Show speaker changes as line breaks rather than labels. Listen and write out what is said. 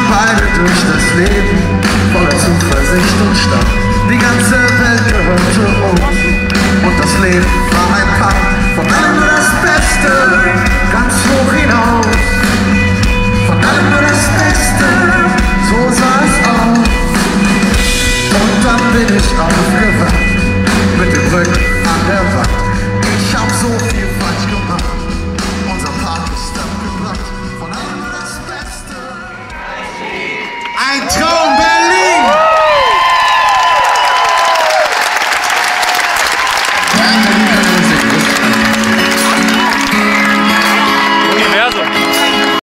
beide durch das Leben, voller Zuversicht und Start. Die ganze Welt gehörte uns und das Leben war ein Part. Von allem nur das Beste, ganz hoch hinaus. Von allem nur das Beste, so sah es aus. Und dann bin ich aufgewacht, mit dem Rücken an der Wand. Ich hab so viel falsch gemacht, unser Part ist abgebracht. Von allem nur das Beste. Ein Traum!